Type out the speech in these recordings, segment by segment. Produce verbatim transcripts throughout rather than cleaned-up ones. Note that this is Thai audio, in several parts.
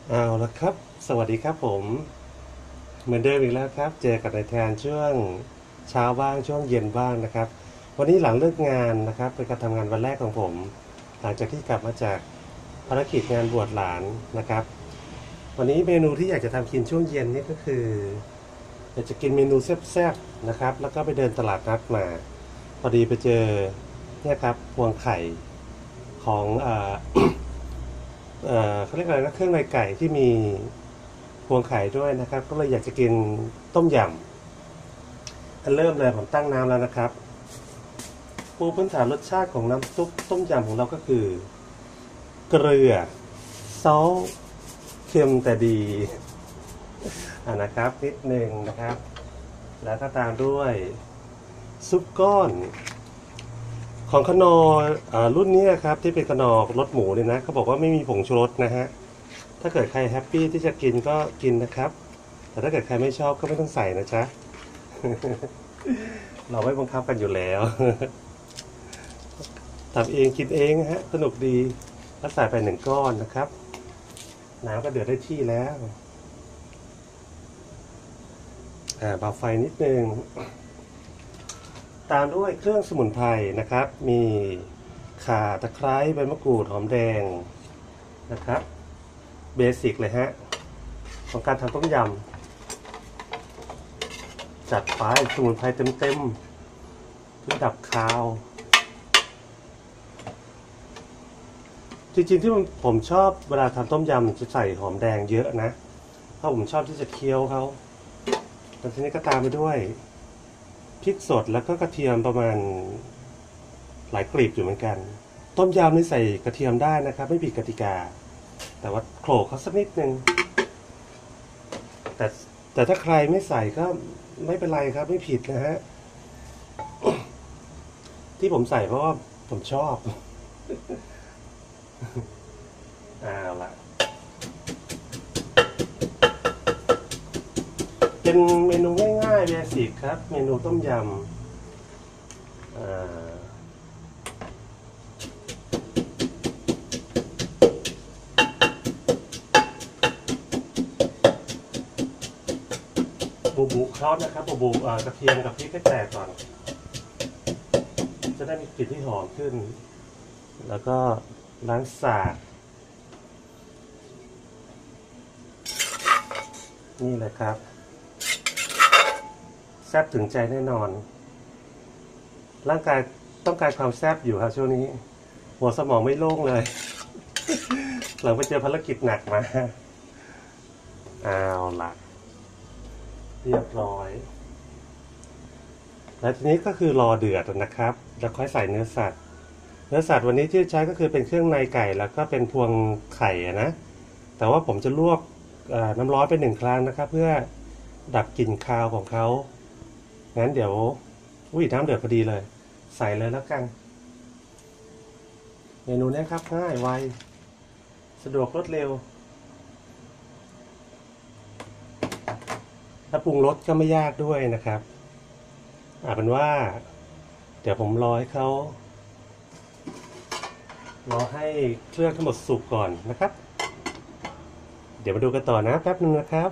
เอาละครับสวัสดีครับผมเหมือนเดิมอีกแล้วครับเจอกับนายแทนช่วงเช้าบ้างช่วงเย็นบ้างนะครับวันนี้หลังเลิกงานนะครับเป็นการทำงานวันแรกของผมหลังจากที่กลับมาจากภารกิจงานบวชหลานนะครับวันนี้เมนูที่อยากจะทำกินช่วงเย็นนี่ก็คืออยากจะกินเมนูแซ่บๆนะครับแล้วก็ไปเดินตลาดนัดมาพอดีไปเจอเนี่ยครับพวงไข่ของเอ่อ เอ่อเขาเรียกอะไรนะเครื่องในไก่ที่มีพวงไข่ด้วยนะครับก็เลยอยากจะกินต้มยำอันเริ่มเลยผมตั้งน้ำแล้วนะครับปูพื้นฐานรสชาติของน้ำซุปต้มยำของเราก็คือเกลือซอสเค็มแต่ดีอ่านะครับนิดหนึ่งนะครับแล้วก็ตามด้วยซุปก้อนของขนออ่ารุ่นนี้ครับที่เป็นขนอรสหมูเนี่ยนะเขาบอกว่าไม่มีผงชูรสนะฮะ ถ้าเกิดใครแฮปปี้ที่จะกินก็กินนะครับ แต่ถ้าเกิดใครไม่ชอบก็ไม่ต้องใส่นะจ๊ะ เราไม่บังคับกันอยู่แล้ว ทำเองกินเองฮะสนุกดีแล้วใส่ไปหนึ่งก้อนนะครับน้ำก็เดือดได้ที่แล้วอ่าเบาไฟนิดนึงตามด้วยเครื่องสมุนไพรนะครับมีข่าตะไคร้ใบมะกรูดหอมแดงนะครับเบสิกเลยฮะของการทำต้มยำจัดไปสมุนไพรเต็มๆเพื่อดับคาว จริงๆที่ผมชอบเวลาทำต้มยำจะใส่หอมแดงเยอะนะเพราะผมชอบที่จะเคี้ยวเขาแต่ทีนี้ก็ตามไปด้วยพริกสดแล้วก็กระเทียมประมาณหลายกลีบอยู่เหมือนกันต้มยำนี่ใส่กระเทียมได้นะครับไม่ผิดกติกาแต่ว่าโขลกเขาสักนิดนึงแต่แต่ถ้าใครไม่ใส่ก็ไม่เป็นไรครับไม่ผิดนะฮะที่ผมใส่เพราะว่าผมชอบเอาละ เป็นเมนูง่ายๆเบสิกครับเมนูต้มยำบูบูครอสนะครับบูบูกระเทียมกับพริกให้แตกก่อนจะได้มีกลิ่นที่หอมขึ้นแล้วก็ล้างสาดนี่เลยครับแซ่บถึงใจแน่นอนร่างกายต้องการความแซ่บอยู่ครับช่วงนี้หัวสมองไม่โล่งเลยหลังไปเจอภารกิจหนักมาเอาละเรียบร้อยและทีนี้ก็คือรอเดือดนะครับแล้วค่อยใส่เนื้อสัตว์เนื้อสัตว์วันนี้ที่ใช้ก็คือเป็นเครื่องในไก่แล้วก็เป็นพวงไข่นะแต่ว่าผมจะลวกน้ำร้อนไปหนึ่งครั้งนะครับเพื่อดับกลิ่นคาวของเขางั้นเดี๋ยวอุ้ยน้ำเดือดพอดีเลยใส่เลยแล้วกันเมนูนี้ครับง่ายไวสะดวกรวดเร็วและปรุงรสก็ไม่ยากด้วยนะครับอาเป็นว่าเดี๋ยวผมรอให้เขารอให้เครื่องทั้งหมดสุกก่อนนะครับเดี๋ยวมาดูกันต่อนะแป๊บนึงนะครับ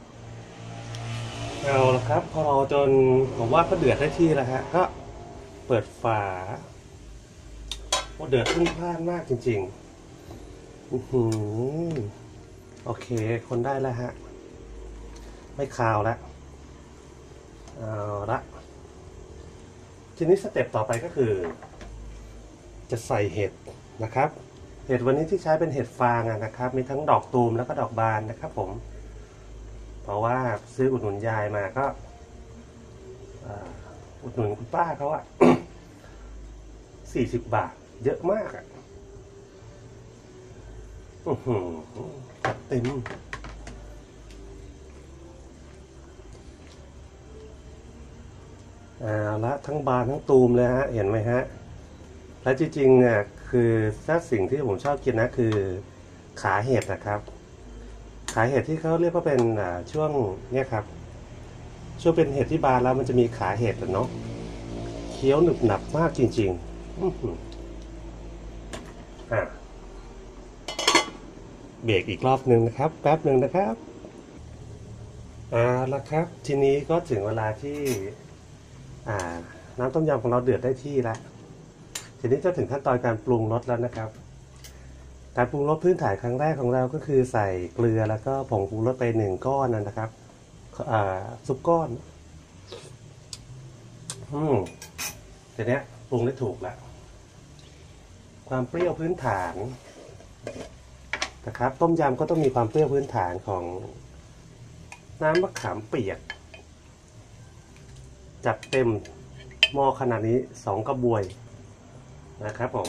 เอาละครับพอรอจนผมว่าก็เดือดได้ที่แล้วฮะก็เปิดฝาโอ้เดือดพุ่งพล่านมากจริงๆอือหือโอเคคนได้แล้วฮะไม่คาวแล้วเอาละทีนี้สเต็ปต่อไปก็คือจะใส่เห็ดนะครับเห็ดวันนี้ที่ใช้เป็นเห็ดฟางนะครับมีทั้งดอกตูมแล้วก็ดอกบานนะครับผมเพราะว่าซื้ออุดหนุนยายมาก็อุดหนุนคุณป้าเขาอะสี่สิบบาทเยอะมากอะอือหือจัดเต็มอ่าละทั้งบานทั้งตูมเลยฮะเห็นไหมฮะและจริงๆเนี่ยคือถ้าสิ่งที่ผมชอบกินนะคือขาเห็ดนะครับขาเห็ดที่เขาเรียกว่าเป็นช่วงเนี่ยครับช่วงเป็นเห็ดที่บานแล้วมันจะมีขาเห็ดเนาะเคี้ยวหนึบหนับมากจริงๆอ่ะเบรกอีกรอบหนึ่งนะครับแป๊บหนึ่งนะครับอ่าแล้วครับทีนี้ก็ถึงเวลาที่อ่าน้ำต้มยำของเราเดือดได้ที่แล้วทีนี้จะถึงขั้นตอนการปรุงรสแล้วนะครับการปรุงรสพื้นฐานครั้งแรกของเราก็คือใส่เกลือแล้วก็ผงปรุงรสไปหนึ่งก้อนนะครับอ่าซุปก้อนอืมทีนี้ปรุงได้ถูกแล้วความเปรี้ยวพื้นฐานนะครับต้มยำก็ต้องมีความเปรี้ยวพื้นฐานของน้ำมะขามเปียกจัดเต็มหม้อขนาดนี้สองกระบวยนะครับผม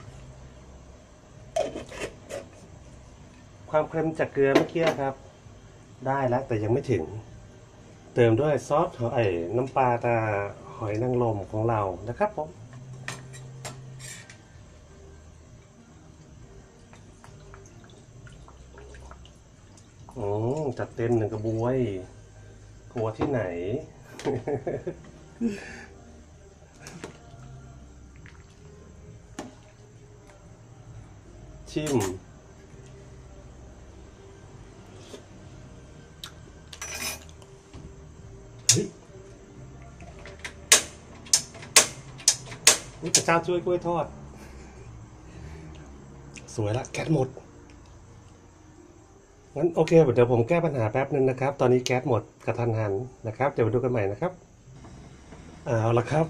ความเค็มจากเกลือเมื่อกี้ครับได้แล้วแต่ยังไม่ถึงเติมด้วยซอสหอยน้ำปลาตาหอยนางรมของเรานะครับผมอืมจัดเต็มหนึ่งกระบวยกลัวที่ไหน ชิมเฮ้ยนี่พระเจ้าช่วยกล้วยทอดสวยละแก๊สหมดงั้นโอเคเดี๋ยวผมแก้ปัญหาแป๊บนึงนะครับตอนนี้แก๊สหมดกระทันหันนะครับเดี๋ยวมาดูกันใหม่นะครับเอาละครับ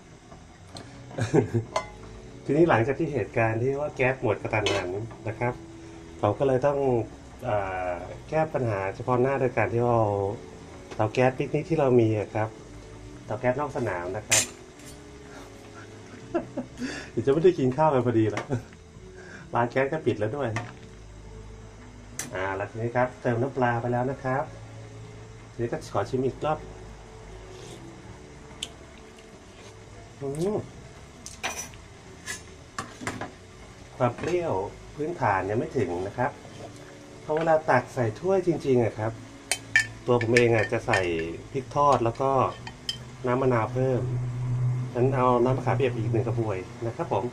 ทีนี้หลังจากที่เหตุการณ์ที่ว่าแก๊สหมดกระทันหันนะครับเราก็เลยต้องแก้ปัญหาเฉพาะหน้าโดยการที่เราเตาแก๊สปิกนิกที่เรามีครับเตาแก๊สนอกสนามนะครับเดี๋ยวจะไม่ได้กินข้าวกันพอดีแล้วร้านแก๊สก็ปิดแล้วด้วยอ่าแล้วทีนี้ครับเติมน้ำปลาไปแล้วนะครับทีนี้ก็ขอชิมอีกรอบความเปรี้ยวพื้นฐานยังไม่ถึงนะครับเพราะเวลาตักใส่ถ้วยจริงๆอะครับตัวผมเองอะจะใส่พริกทอดแล้วก็น้ำมะนาวเพิ่มนั้นเอาน้ำมะขามเปียกอีกหนึ่งกระบวยนะครับผม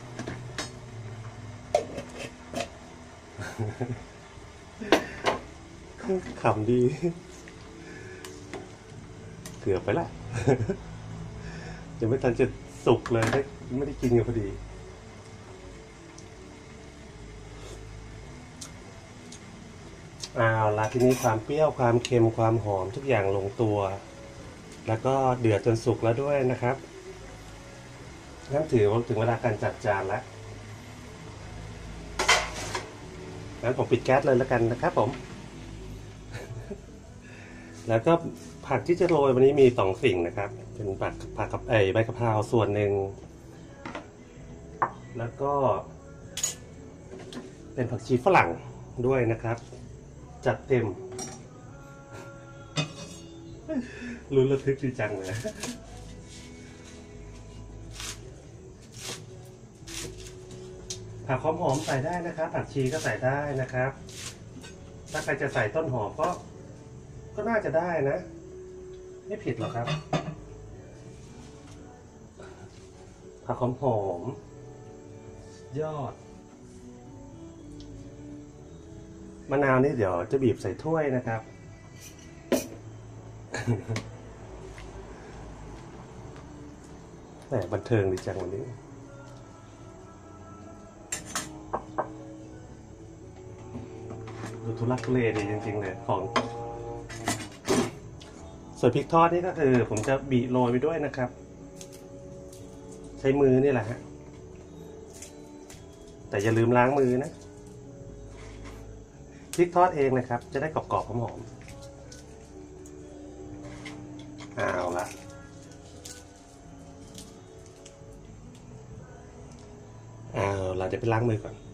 ขำดีเกือบไปละยังไม่ทันจะสุกเลยได้ไม่ได้กินกันพอดีเอาละทีนี้ความเปรี้ยวความเค็มความหอมทุกอย่างลงตัวแล้วก็เดือดจนสุกแล้วด้วยนะครับงั้นถือว่าถึงเวลาการจัดจานแล้วงั้นผมปิดแก๊สเลยแล้วกันนะครับผมแล้วก็ผักที่จะโรยวันนี้มีสองสิ่งนะครับเป็นผักผักกับไอใบกะเพราส่วนหนึ่งแล้วก็เป็นผักชีฝรั่งด้วยนะครับจัดเต็มลุ้นระทึกดีจังเลยผักหอมๆใส่ได้นะครับผักชีก็ใส่ได้นะครับถ้าใครจะใส่ต้นหอมก็ก็น่าจะได้นะไม่ผิดหรอกครับผักหอมๆยอดมะนาวนี่เดี๋ยวจะบีบใส่ถ้วยนะครับแหมบันเทิงดีจังวันนี้ดูทุลักทุเลดีจริงๆเลยของส่วนพริกทอดนี่ก็คือผมจะบีบโรยไปด้วยนะครับใช้มือนี่แหละฮะแต่อย่าลืมล้างมือนะพริกทอดเองนะครับจะได้กรอบๆหอมๆเอาละเอาละเดี๋ยวไปล้างมือก่อน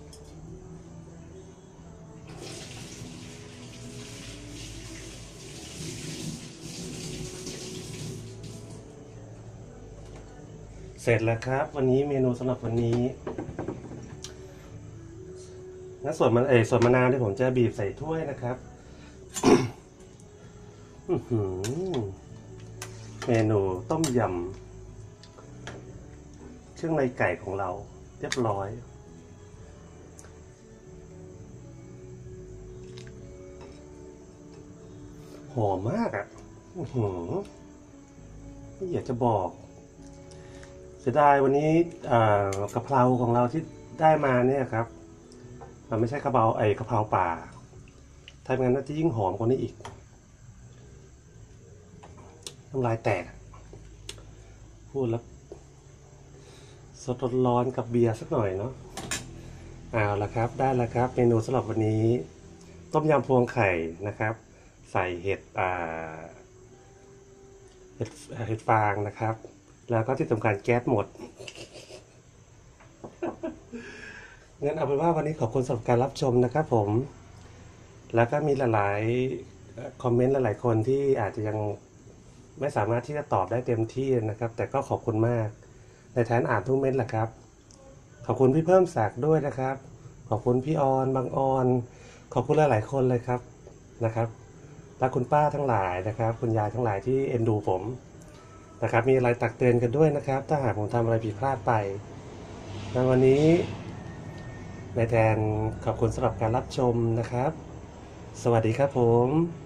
เสร็จแล้วครับวันนี้เมนูสำหรับวันนี้งั้นส่วนมันเอส่วนมะนาวที่ผมจะบีบใส่ถ้วยนะครับ เมนูต้มยำเครื่องในไก่ของเราเรียบร้อยหอมมากอ่ะอื้อหือไม่อยากจะบอกเสียดายวันนี้อ่ากะเพราของเราที่ได้มาเนี่ยครับมันไม่ใช่กะเพราไอ้กะเพราป่าถ้าเป็นงั้นน่าจะยิ่งหอมกว่านี้อีกน้ำลายแตกพูดแล้วสดร้อนกับเบียร์สักหน่อยเนาะเอาละครับได้แล้วครับเมนูสำหรับวันนี้ต้มยำพวงไข่นะครับ ใส่เห็ดอ่าเห็ดเห็ดฟางนะครับ แล้วก็ที่สำคัญแก๊สหมดงั้นเอาเป็นว่าวันนี้ขอบคุณสำหรับการรับชมนะครับผมแล้วก็มีหลายๆคอมเมนต์หลายๆคนที่อาจจะยังไม่สามารถที่จะตอบได้เต็มที่นะครับแต่ก็ขอบคุณมากในแทนอ่านทุกเม้นต์แหละครับขอบคุณพี่เพิ่มศักดิ์ด้วยนะครับขอบคุณพี่ออนบางออนขอบคุณหลายๆคนเลยครับนะครับและคุณป้าทั้งหลายนะครับคุณยายทั้งหลายที่เอ็นดูผมนะครับมีอะไรตักเตือนกันด้วยนะครับถ้าหากผมทำอะไรผิดพลาดไปในวันนี้ในแทนขอบคุณสำหรับการรับชมนะครับสวัสดีครับผม